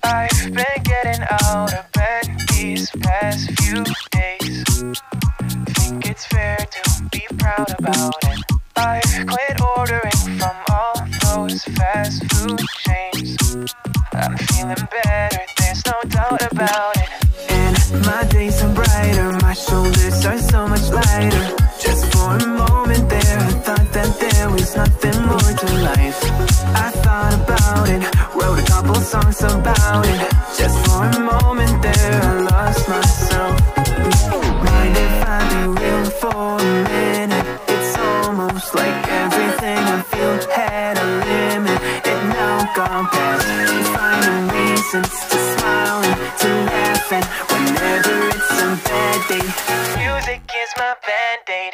I've been getting out of bed these past few days. Think it's fair to be proud about it. I've quit ordering from all those fast food chains. I'm feeling better, there's no doubt about it. And my days are brighter, my shoulders are so much lighter. Just for a moment there, I thought that there was nothing more to life. I thought about it, wrote a couple songs about it. Just for a moment there, I lost myself. Mind if I be real for a minute? It's almost like everything I feel had a limit. It now gone past, finding reasons to smile and to laugh. And whenever it's a bad day, music is my band-aid.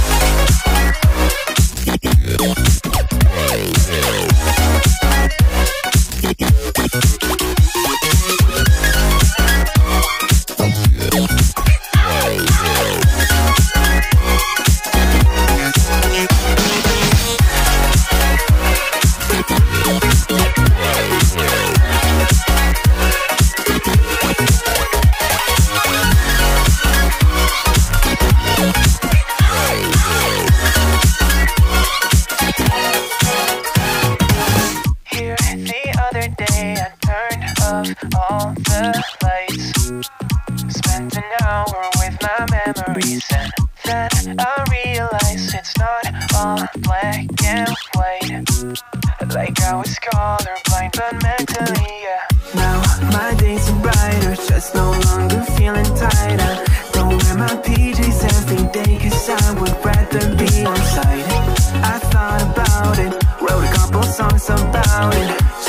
All the lights, spent an hour with my memories, and then I realized it's not all black and white. Like I was colorblind but mentally, yeah. Now my days are brighter, just no longer feeling tight. I don't wear my PJs every day, cause I would rather be on site. I thought about it, wrote a couple songs about it.